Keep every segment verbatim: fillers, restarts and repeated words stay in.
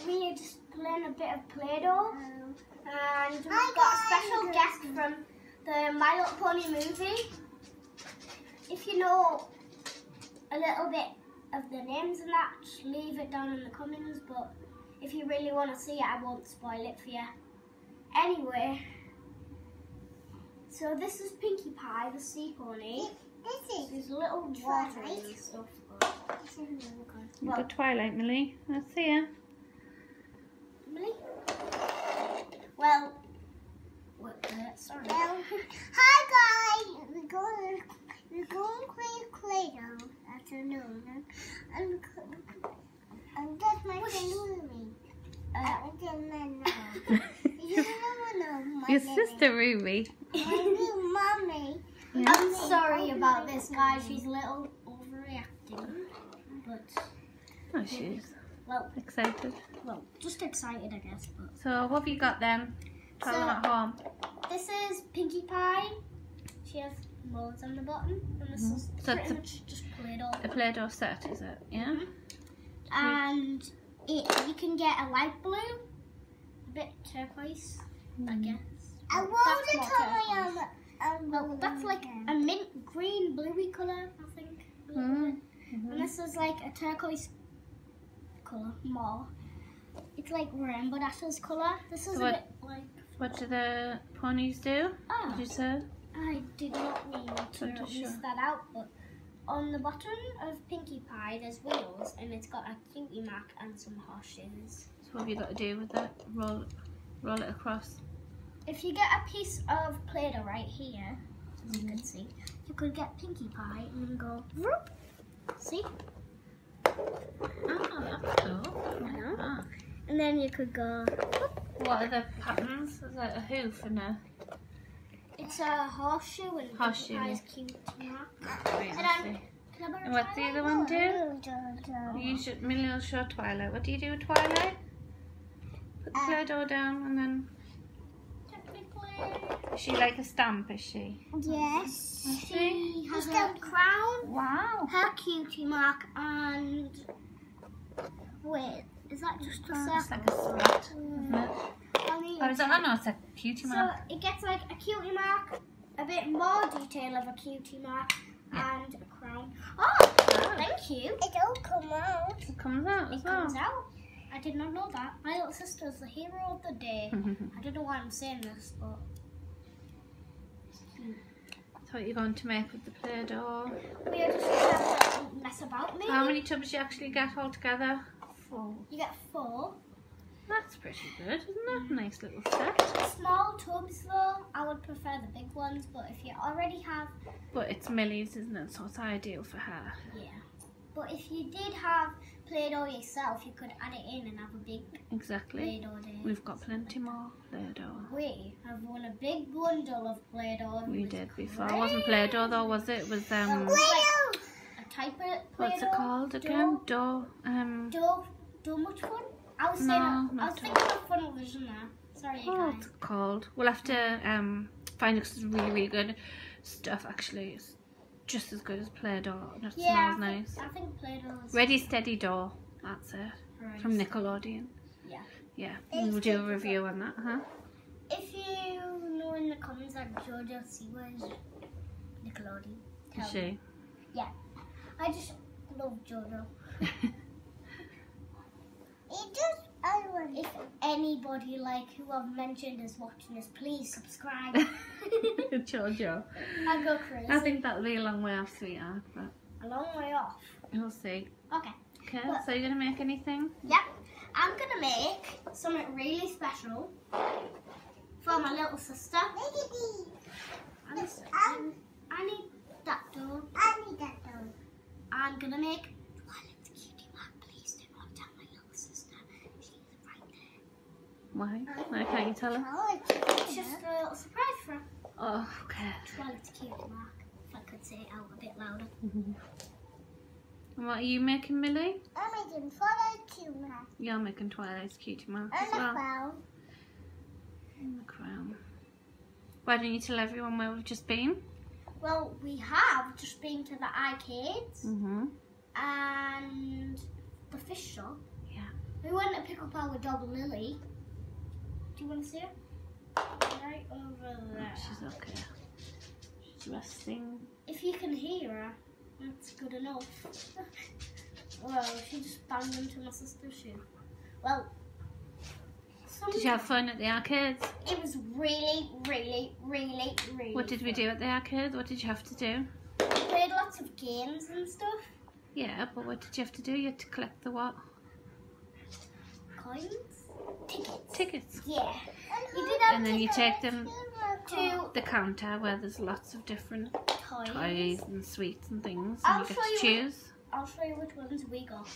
we are just playing a bit of Play-Doh, and we've got a special guest from the My Little Pony movie. If you know a little bit of the names and that, just leave it down in the comments, but if you really want to see it, I won't spoil it for you. Anyway, so this is Pinkie Pie, the sea pony. This is There's little water and stuff. But this is really good. Well, good Twilight, Millie. I see ya. Millie? Well, what, uh, sorry. Well, hi guys, we're going, we're going to play Play-Doh afternoon, and, and that's my friend Ruby. Uh, I didn't know. You never know my Your name. sister Ruby. My new mommy. Yeah. I'm sorry about this, guys. She's a little overreacting, but Oh, she's well, excited. well, just excited, I guess. But So, what have you got then? Traveling So- at home. this is Pinkie Pie. She has moles on the bottom, and this is So pretty it's a- much just Play-Doh. A Play-Doh set, is it? Yeah. And it, you can get a light blue, a bit turquoise, I guess. I Well, want that's to not tell my turquoise. um, um, Well, that's like a mint green bluey colour, I think. a little Mm. bit. And this is like a turquoise colour, more. It's like Rainbow Dash's colour. This is So a what- bit like. What do the ponies do? Oh, Did you say? I did not mean to Not too miss sure. that out, but on the bottom of Pinkie Pie there's wheels and it's got a cutie mark and some horseshoes. So what have you got to do with it? Roll, roll it across. If you get a piece of Play-Doh right here, as you can see, you could get Pinkie Pie and then go whoop. See? Oh, that's cool. know. Ah. And then you could go whoop. What are the patterns? Is it a hoof and a... It's a horseshoe and Horseshoe, Pinkie Pie's cutie mark. Wait, And let's then- see. Can I borrow And what's the Twilight? other one do? You should, Millie will show Twilight. What do you do with Twilight? Put the Uh, Play-Doh down and then... Technically, Is she like a stamp, is she? Yes. she has She's a got- crown, Wow. her cutie mark, and wait, is that just a It's circle? like a spot, isn't it? I mean, Oh, is it? Oh no, it's a cutie so mark. it gets like a cutie mark, a bit more detail of a cutie mark, and a crown. Oh, thank you. It don't come out. It comes out as It well. comes out. I did not know that. My little sister is the hero of the day. I don't know why I'm saying this, but That's what you're going to make with the Play-Doh. we are just gonna have to mess about. Maybe How many tubs you actually get altogether? Four. you get four. That's pretty good, isn't it? Nice little set. Small tubs though, I would prefer the big ones, but if you already have, But it's Millie's, isn't it? So it's ideal for her. yeah. But if you did have Play-Doh yourself, you could add it in and have a big Exactly. Play-Doh day. We've got plenty more Play-Doh. We have won a big bundle of Play-Doh. It We was did before. It wasn't Play-Doh though, was it? It was um. Play-Doh. a type of Play-Doh. What's it called again? Dough. Um. Dough, Dough much fun? I was No, saying, I was not thinking of Funnel Vision there. Sorry, Oh, guys. it's called. We'll have to um find it 'cause it's really, really good stuff. Actually, it's just as good as Play-Doh, and it Yeah, smells I think, nice. I think Play-Doh is Ready, Steady, Dough. That's it. right. From Nickelodeon. Yeah. Yeah, we'll do a review on that, huh? If you know in the comments that Jojo Siwa is Nickelodeon, tell Is me. she? I just love Jojo. It just I want. If anybody like who I've mentioned is watching this, please subscribe. Jojo. I go crazy. I think that'll be a long way off, sweetheart, but a long way off. we'll see. Okay. Okay, But- so you're gonna make anything? Yep. I'm gonna make something really special for my little sister. I need, Um, I need that dough. I need that though. I'm gonna make Twilight's cutie mark. Please do not tell my little sister. She's right there. Why? Why can't you tell her? Oh, It's just a little surprise for her. Oh, okay. Twilight's cutie mark. If I could say it out a bit louder. And what are you making, Millie? I'm making follow tuna You're making Twilight's cutie mark and as a well. crown. And the crown. Why don't you tell everyone where we've just been? Well, we have just been to the arcades Mm-hmm. and the fish shop. Yeah. We went to pick up our dog Lily. Do you want to see her? Right over there. She's okay. She's resting. If you can hear her, that's good enough. Well, she just banged into my sister's shoe. Well, did you have fun at the arcades? It was really, really, really, really What did we do at the arcades? What did you have to do? We played lots of games and stuff. Yeah, but what did you have to do? You had to collect the what? Coins? Tickets. Tickets. Yeah. You did have And then you take them to the counter where there's lots of different toys. toys and sweets and things, and I'll you get show to you choose. I'll show you which ones we got.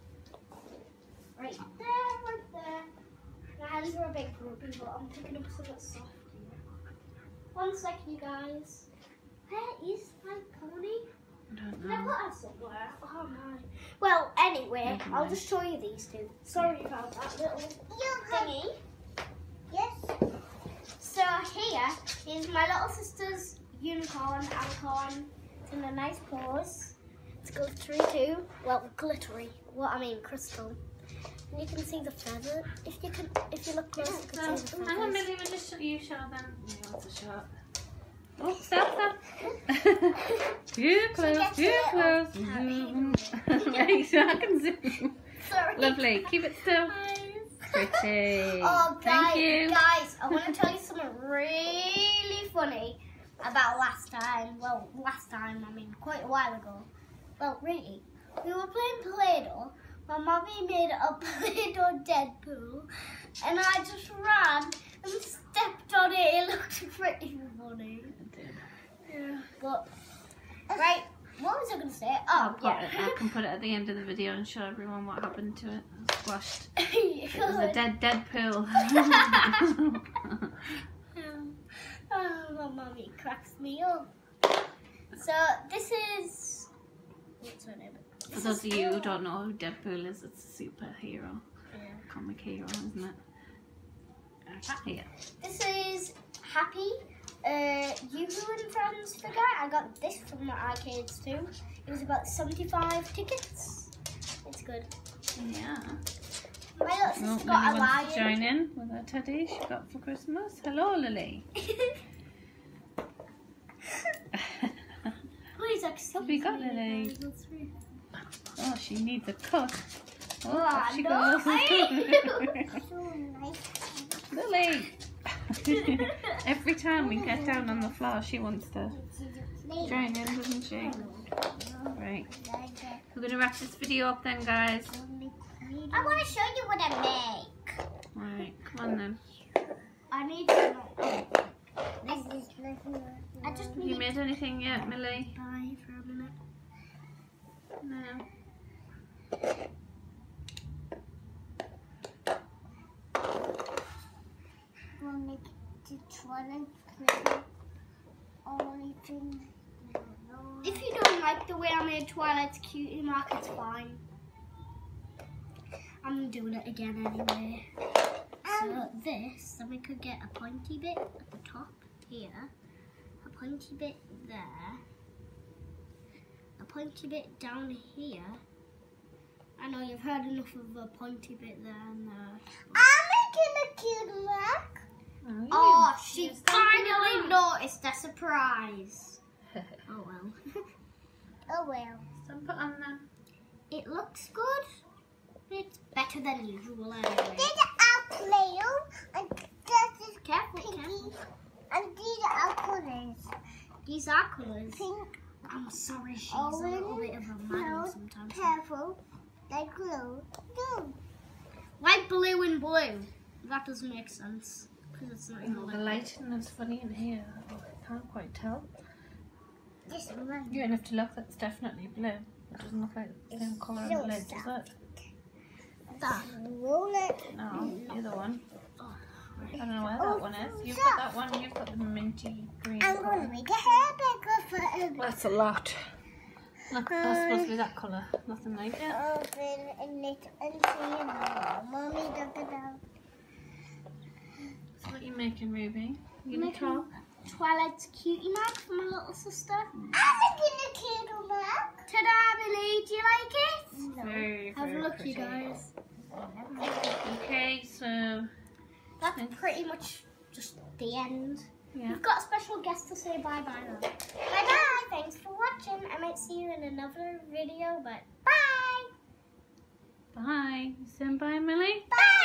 Right there, right there. My hands are a bit grubby, but I'm picking up something soft here. One sec, you guys. Where is my pony? I don't Did I know. put her somewhere? Oh my. Well, anyway, Never I'll mind. just show you these two. Sorry about that little thingy. Yes. So here is my little sister's unicorn, alicorn. It's in a nice pose. It's glittery too. Well, glittery. What I mean, crystal. And you can see the feather. If you can, if you look close, you can see the Hang on, feathers. Millie, we'll just show you show them. Yeah, that's a shot. Oh, stop, stop. Too close, gets too it close. on Zoom. Right, so I can zoom. Sorry. Lovely. Keep it still. Guys. Pretty. Oh, guys, Thank you. guys, I want to tell you something really funny about last time. Well, last time, I mean, quite a while ago. Well, really, we were playing Play-Doh. My mummy made a Play-Doh Deadpool, and I just ran and stepped on it. It looked pretty funny. Yeah. But, right, what was I going to say? I'll Oh, put yeah. it, I can put it at the end of the video and show everyone what happened to it. It was squashed. It It was a dead, dead pool. Oh, my mummy cracks me up. So this is what's her name? For those of you who don't know who Deadpool is, it's a superhero, Yeah. comic hero, isn't it? Yeah. This is Happy. Uh, Yoo-Hoo and Friends figure. I got this from the arcades too. It was about seventy-five tickets. It's good. Yeah. My little Oh, sister Lily got a wants to lion. join in with her teddy she got for Christmas. Hello, Lily. Please excuse What have you got, me, Lily? guys, that's really- Oh, she needs a cook. Oh, Oh, off she no, goes. I- So nice. Lily. Every time we get down on the floor, she wants to join in, doesn't she? Right. We're going to wrap this video up then, guys. I want to show you what I make. Right, come on then. I need to know. This is nothing. I just Have need you made anything yet, Millie? Bye for a minute. No. We'll make the toilet clean. Only thing. If you don't like the way I made Twilight's cutie mark, it's fine. I'm doing it again anyway. So this, then we could get a pointy bit at the top here, a pointy bit there, a pointy bit down here. I know you've heard enough of a pointy bit there and there. I'm making a cute mark. Oh, Oh, yeah. she You're stamping it finally on. noticed a surprise. Oh well. Oh well. Stamp it on then. It looks good. It's better than usual anyway. These are Play-Doh and this is Careful, pinky. careful. And these are colours. These are colours. Pink, I'm sorry, she's a little bit of a man no, sometimes. purple, like blue, blue. Like blue and blue. That doesn't make sense. Because it's not even Oh, the like lighting is funny in here. I can't quite tell. This one. You're going to have to look, that's definitely blue. It doesn't look like the same colour so on the lid, does soft. it? that. Roll it. No, the other one. Oh, I don't know where Oh, that one is. You've soft. got that one, you've got the minty green I'm going to colour. make a hair bigger for him. That's a lot. Look, that's supposed to be that colour. Nothing like it. Open and it and see it now. Mommy, look it out. So what are you making, Ruby? You Making- gonna talk? Twilight's cutie mark for my little sister. I'm making a candle mark. Ta-da, Millie. Do you like it? No. Very, Have a very look, pretty. you guys. Okay, so That's pretty much just the end. yeah. We've got a special guest to say bye-bye now. Bye-bye. Thanks for watching. I might see you in another video, but bye. Bye. You saying bye, Millie? Bye.